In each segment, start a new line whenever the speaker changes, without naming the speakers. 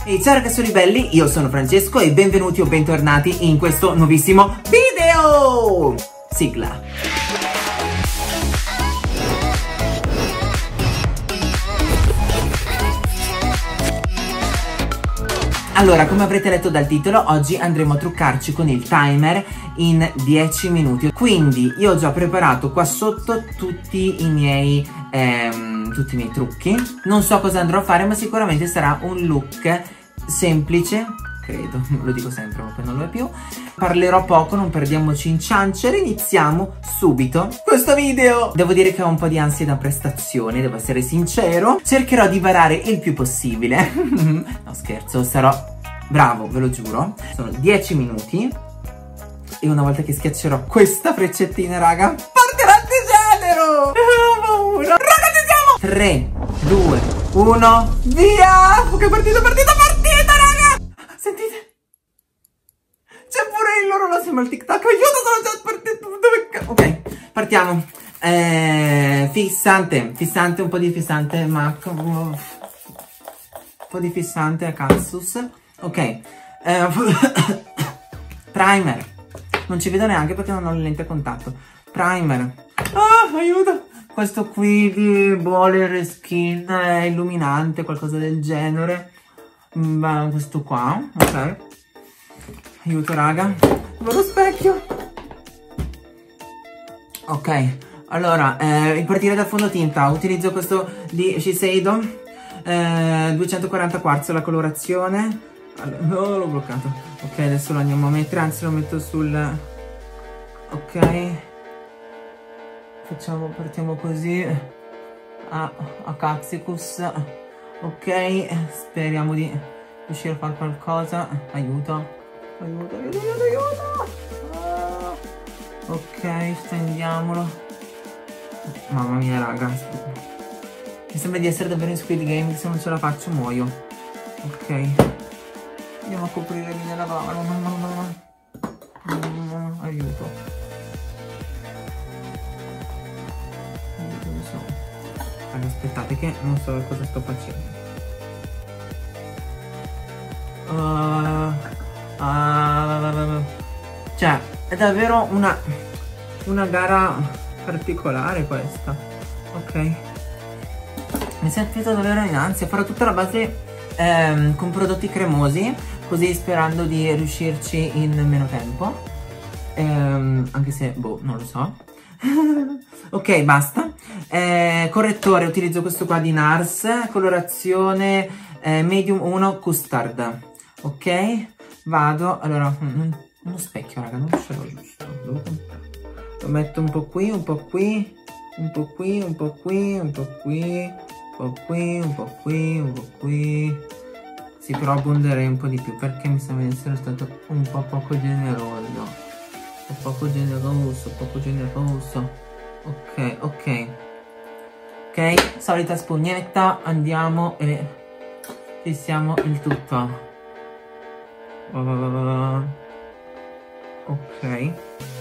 Ehi, ciao ragazzi belli, io sono Francesco e benvenuti o bentornati in questo nuovissimo video! Sigla! Allora, come avrete letto dal titolo, oggi andremo a truccarci con il timer in 10 minuti. Quindi io ho già preparato qua sotto tutti i miei trucchi. Non so cosa andrò a fare, ma sicuramente sarà un look semplice, credo, lo dico sempre ma poi non lo è più. Parlerò poco, non perdiamoci in ciancere, iniziamo subito questo video. Devo dire che ho un po' di ansia da prestazione, devo essere sincero. Cercherò di varare il più possibile. No scherzo, sarò bravo, ve lo giuro. Sono 10 minuti e una volta che schiaccerò questa freccettina, raga, partirà il degenero. Ho paura. Raga, ci siamo. 3, 2, 1, via. Ok, partita, raga. Sentite? C'è pure il loro, lo sembra il tic tac. Aiuto, sono già partito. Ok, partiamo. Fissante, un po' di fissante, ma un po' di fissante a Cassus. Ok. Primer. Non ci vedo neanche perché non ho le lenti a contatto. Primer. Ah, aiuto. Questo qui di Boller Skin è illuminante, qualcosa del genere. Questo qua, ok. Aiuto raga. Lo specchio. Ok. Allora, per partire dal fondotinta utilizzo questo di Shiseido 240 quarzo la colorazione. Allora, no, l'ho bloccato. Ok, adesso lo andiamo a mettere, anzi lo metto sul... Ok. Partiamo così a Caxicus. Ok, speriamo di riuscire a fare qualcosa. Aiuto. Ah. Ok, stendiamolo. Mamma mia raga, mi sembra di essere davvero in Squid Game, se non ce la faccio muoio. Ok, andiamo a coprire bene la mano. Aiuto. Allora, aspettate che non so cosa sto facendo. Cioè, è davvero una gara particolare questa. Ok. Mi sento davvero in ansia. Farò tutta la base con prodotti cremosi, così sperando di riuscirci in meno tempo. Anche se, boh, non lo so. Ok, basta. Correttore, utilizzo questo qua di NARS, colorazione medium 1 custard. Ok, vado. Allora, uno specchio, raga, non ce l'ho giusto. Devo comprare. Lo metto un po' qui, un po' qui, un po' qui, un po' qui, un po' qui, un po' qui, un po' qui, un po' qui. Sì, però abbonderei un po' di più perché mi sembra di essere stato un po' poco generoso. Poco generoso. Ok, ok. Ok, solita spugnetta. Andiamo e fissiamo il tutto. Ok.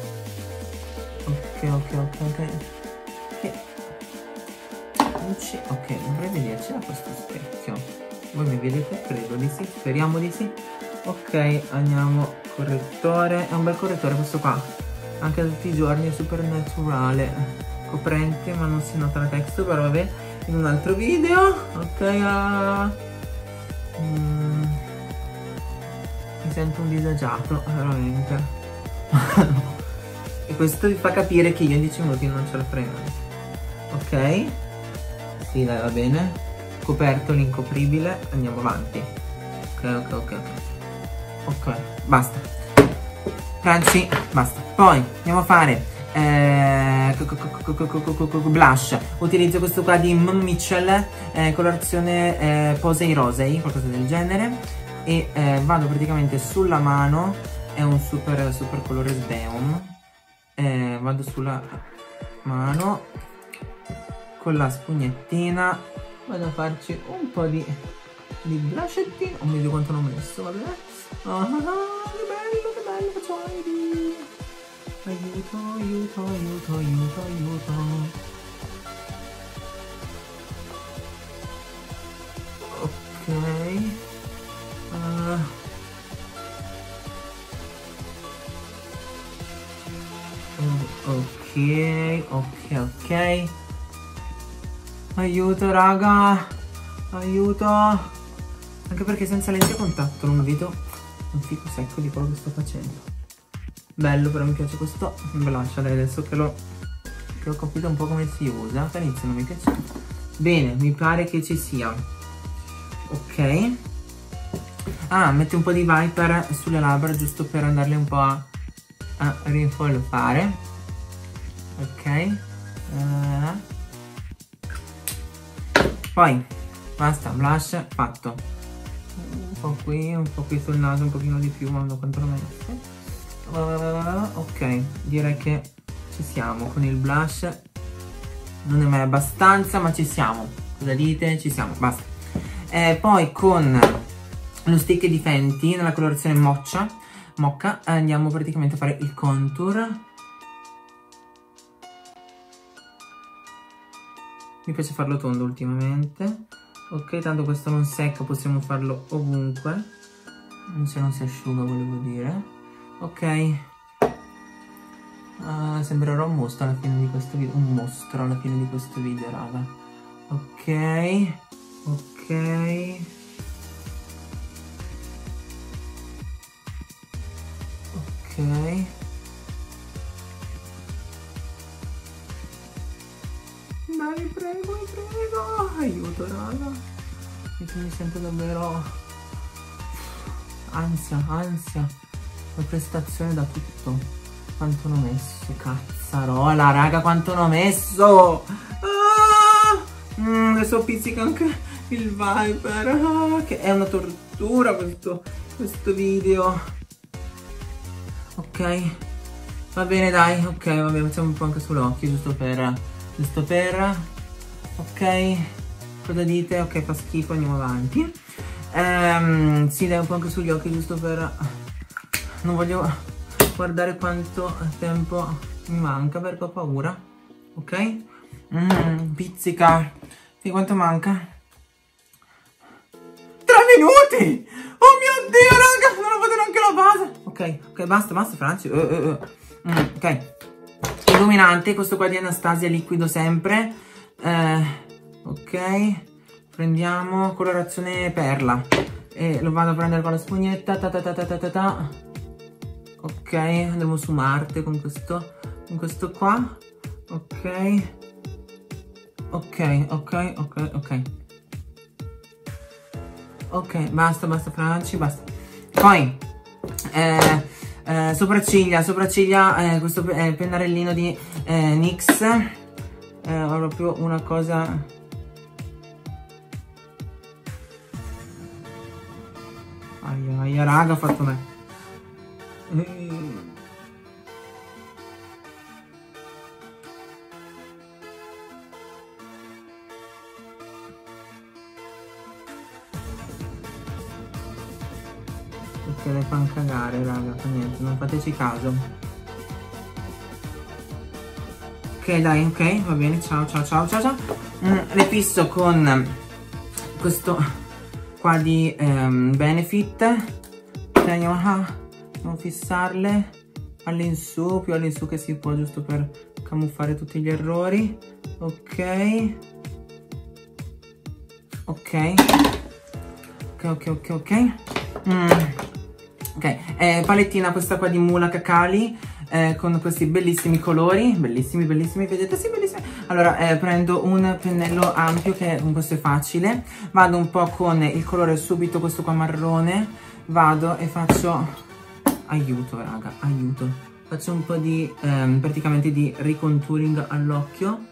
Ok, dovrei vederci da questo specchio. Voi mi vedete? Credo di sì. Speriamo di sì. Ok, andiamo. Correttore, è un bel correttore questo qua, anche tutti i giorni, è super naturale, coprente ma non si nota la texture, però vabbè, in un altro video. Ok, mi sento un disagiato, veramente. E questo vi fa capire che io in 10 minuti non ce la farei mai. Ok, sì dai, va bene, coperto l'incopribile, andiamo avanti. Ok, basta. Pranzi, basta. Poi andiamo a fare blush. Utilizzo questo qua di Mitchell, colorazione Posey Rosei, qualcosa del genere. E vado praticamente sulla mano. È un super colore sbeum. Vado sulla mano con la spugnettina. Vado a farci un po' di blushettino. Non mi vedo quanto non ho messo, vabbè. Che bello, facciamo aiuto. Ok. ok. Aiuto raga, aiuto. Anche perché senza lenti a contatto non vedo un fico secco di quello che sto facendo. Bello, però mi piace questo blush adesso che ho capito un po' come si usa. All'inizio non mi piace. Bene, mi pare che ci sia. Ok. Ah, metti un po' di Viper sulle labbra giusto per andarle un po' a rinfolfare. Ok. Poi basta, blush fatto. Un po' qui sul naso, un pochino di più, ma non quanto l'ho messo. Ok, direi che ci siamo con il blush. Non è mai abbastanza, ma ci siamo. Cosa dite? Ci siamo, basta. Poi con lo stick di Fenty nella colorazione Mocca andiamo praticamente a fare il contour. Mi piace farlo tondo ultimamente. Ok, tanto questo non secca, possiamo farlo ovunque. Se non si asciuga, volevo dire. Ok. Sembrerò un mostro alla fine di questo video. Un mostro alla fine di questo video, raga. Ok. Ok. Ok. Dai, prego. Aiuto, raga. Mi sento davvero ansia. La prestazione da tutto. Quanto ne ho messo? Cazzarola, raga, quanto ne ho messo? Adesso pizzica anche il Viper. Che è una tortura questo video. Ok. Va bene, dai. Ok, vabbè, facciamo un po' anche sull'occhio, giusto per... Ok, cosa dite? Ok, fa schifo, andiamo avanti. Sì, dai, un po' anche sugli occhi, giusto per... Non voglio guardare quanto tempo mi manca perché ho paura. Ok? Pizzica. Sì, quanto manca? 3 minuti! Oh mio Dio, raga, non ho fatto neanche la base. Ok, basta, Franci. Ok. Illuminante, questo qua di Anastasia, liquido sempre. Ok, prendiamo colorazione perla e lo vado a prendere con la spugnetta. Ok, andremo su Marte con questo qua. Ok, basta Franci, basta. Poi sopracciglia, questo pennarellino di NYX, ho proprio una cosa. Aia, raga, ho fatto me. Che le fanno cagare, raga, fa niente, non fateci caso. Ok, dai, ok, va bene, ciao. Le fisso con questo qua di Benefit. Andiamo a fissarle all'insù, più all'insù che si può, giusto per camuffare tutti gli errori. Ok. Palettina questa qua di Mula Cacali, con questi bellissimi colori, bellissimi, vedete? Sì, bellissimi. Allora, prendo un pennello ampio, che con questo è facile, vado un po' con il colore subito, questo qua marrone, vado e faccio, aiuto raga, aiuto, faccio un po' di, praticamente di recontouring all'occhio.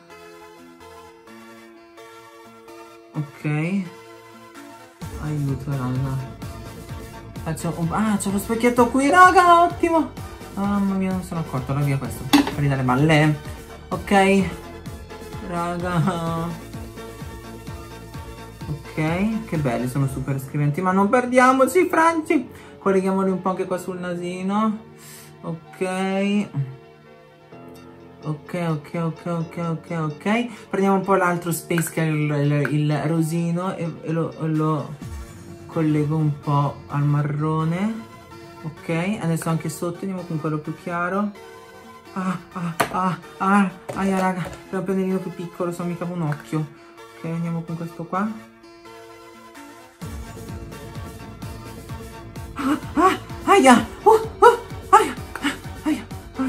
Ok, aiuto raga. Faccio c'è lo specchietto qui, raga, ottimo. Mamma mia, non sono accorto, ora via questo, fuori dalle balle. Ok, raga. Ok, che belli, sono super scriventi, ma non perdiamoci, Franci. Colleghiamoli un po' anche qua sul nasino. Ok. Prendiamo un po' l'altro space, che è il rosino, e lo collego un po' al marrone. Ok, adesso anche sotto andiamo con quello più chiaro. Aia raga, è un pennellino più piccolo, sono mica un occhio. Ok, andiamo con questo qua. Aia, aia.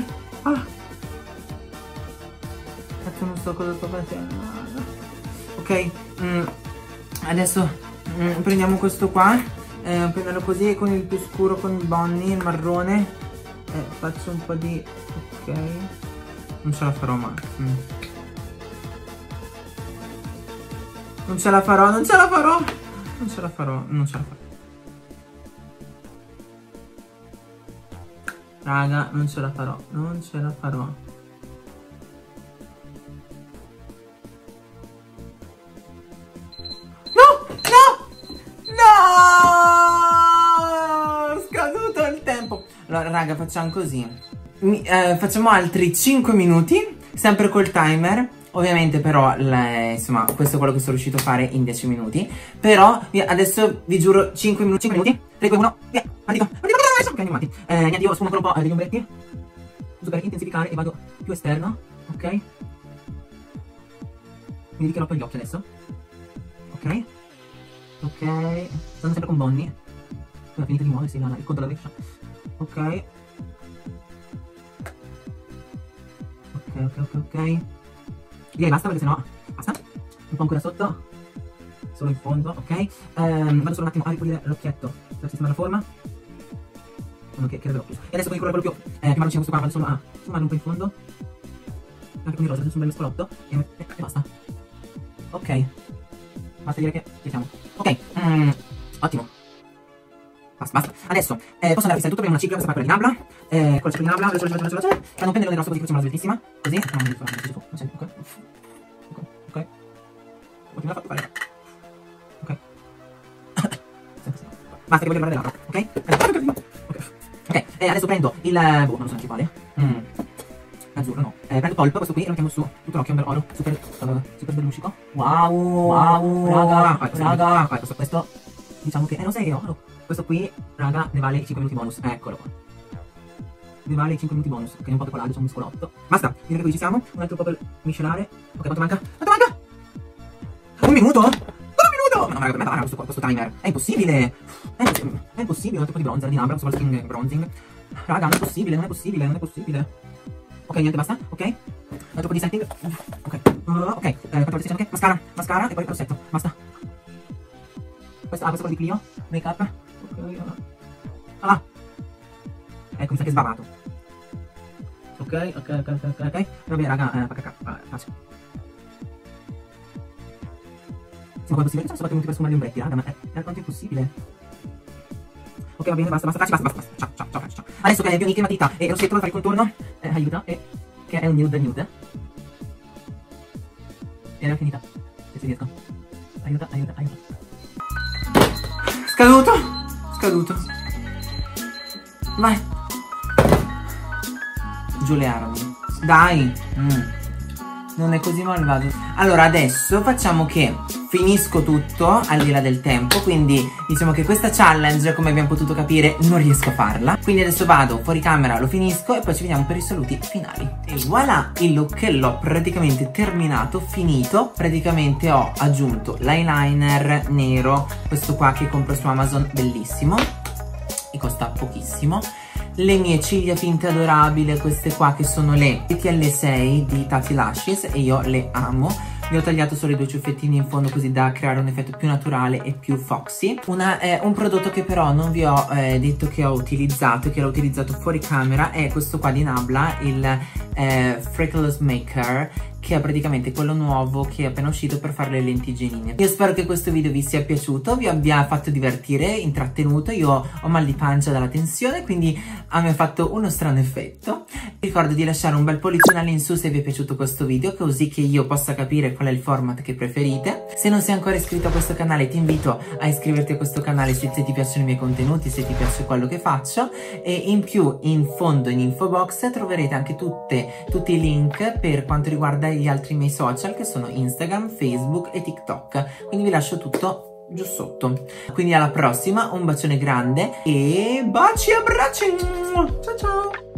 Cazzo, non so cosa sto facendo. Ok, adesso prendiamo questo qua, prenderlo così con il più scuro, con il Bonnie, il marrone. Faccio un po' di... ok, non ce la farò mai. Non ce la farò. Raga, non ce la farò. No! Scaduto il tempo. Allora, raga, facciamo così. Facciamo altri 5 minuti, sempre col timer. Ovviamente però, insomma, questo è quello che sono riuscito a fare in 10 minuti. Però, adesso vi giuro 5 minuti. 3, 2, 1, via. Partito. Ok, andiamo avanti. Niente, io sfumo ancora un po' degli ombretti. Giusto per intensificare e vado più esterno. Ok. Quindi che gli occhi adesso. Ok. Ok. Stanno sempre con Bonnie. Poi finite di muoversi, il conto alla rovescia. Ok. Ok. Direi basta perché sennò basta. Un po' ancora sotto. Solo in fondo, ok. Vado solo un attimo a ripulire l'occhietto per sistemare la forma. Ok, che vedo più. E adesso con il colore quello più marroncino questo qua, vado solo a sfumare un po' in fondo. Anche con il rosa, faccio un bel mescolotto e basta. Ok. Basta dire che siamo. Ok, ottimo. Basta. Adesso posso andare a fissare tutto, abbiamo una cicla, questa qua è quella di Nabla. Con la cicla di Nabla, veloce. Prendo un pennello rosso così facciamo la sveltissima. Così. Ok. Continua a fare. Ok. Basta che voglio guardare l'altro, ok? Ok, adesso prendo il... boh, non so neanche quale. Azzurro, no. Prendo Pulp, questo qui, e lo mettiamo su tutto l'occhio amber oro. Super belluscico. Wow, raga. Questo diciamo che... non sai che oro. Questo qui, raga, ne vale i 5 minuti bonus. Eccolo qua. Ne vale i 5 minuti bonus, che è un po' colato, c'è un mescolotto. Basta, direi che qui ci siamo. Un altro po' per miscelare. Ok, quanto manca? Un minuto? No, raga, per me va questo timer. È impossibile. È impossibile. Un altro po' di bronzer di Nabla, questo skin bronzing. Raga, non è possibile. Ok, niente, basta. Ok. Un altro po' di setting. Ok. Ok. Quanto volte ok? Mascara e poi rossetto. Basta. Questo è quello di Clio. Make up. Ok. Ecco, mi sa che è sbavato. Ok. Vabbè, raga, faccio. Sì, ma è possibile? Sono stati venuti per sfumare gli ombretti, raga, ma è quanto è possibile? Ok, va bene, basta. Ciao. Adesso che abbiamo in matita e rossetto da fare il contorno, aiuta, che è un nude. E era finita. Se riesco. Aiuta. Scaduto. Vai. Giù le armi. Dai. Non è così malvagio. Allora adesso facciamo che finisco tutto al di là del tempo. Quindi diciamo che questa challenge, come abbiamo potuto capire, non riesco a farla. Quindi adesso vado fuori camera, lo finisco e poi ci vediamo per i saluti finali. E voilà, il look l'ho praticamente terminato, finito. Praticamente ho aggiunto l'eyeliner nero, questo qua che compro su Amazon, bellissimo e costa pochissimo. Le mie ciglia finte adorabili, queste qua che sono le TTL6 di Tati Lashes e io le amo. Vi ho tagliato solo i 2 ciuffettini in fondo così da creare un effetto più naturale e più foxy. Un prodotto che però non vi ho detto che ho utilizzato, che l'ho utilizzato fuori camera, è questo qua di Nabla, il Freckles Maker, che è praticamente quello nuovo che è appena uscito per fare le lentiggine. Io spero che questo video vi sia piaciuto, vi abbia fatto divertire, intrattenuto. Io ho mal di pancia dalla tensione, quindi a me ha fatto uno strano effetto. Vi ricordo di lasciare un bel pollicione in su se vi è piaciuto questo video, così che io possa capire qual è il format che preferite. Se non sei ancora iscritto a questo canale ti invito a iscriverti a questo canale se ti piacciono i miei contenuti, se ti piace quello che faccio, e in più in fondo in info box troverete anche tutti i link per quanto riguarda gli altri miei social, che sono Instagram, Facebook e TikTok. Quindi vi lascio tutto giù sotto. Quindi alla prossima, un bacione grande e baci e abbracci. Ciao ciao.